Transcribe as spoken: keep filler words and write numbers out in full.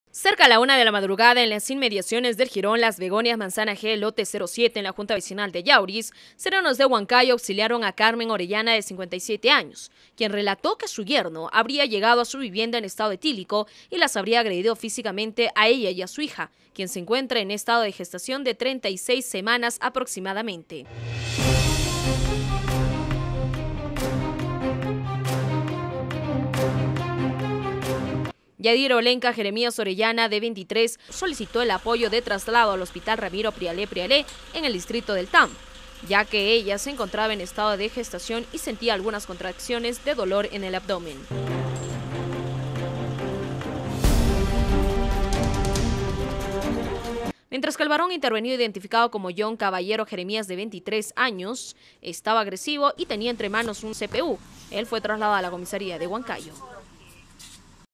Cerca a la una de la madrugada, en las inmediaciones del Jirón Las Begonias Manzana G, lote cero siete, en la Junta Vecinal de Yauris, serenos de Huancayo auxiliaron a Carmen Orellana, de cincuenta y siete años, quien relató que su yerno habría llegado a su vivienda en estado etílico y las habría agredido físicamente a ella y a su hija, quien se encuentra en estado de gestación de treinta y seis semanas aproximadamente. Yadir Olenka Jeremías Orellana, de veintitrés, solicitó el apoyo de traslado al Hospital Ramiro Prialé Prialé en el distrito del Tambo, ya que ella se encontraba en estado de gestación y sentía algunas contracciones de dolor en el abdomen. Mientras que el varón intervenido, identificado como John Caballero Jeremías, de veintitrés años, estaba agresivo y tenía entre manos un C P U. Él fue trasladado a la comisaría de Huancayo.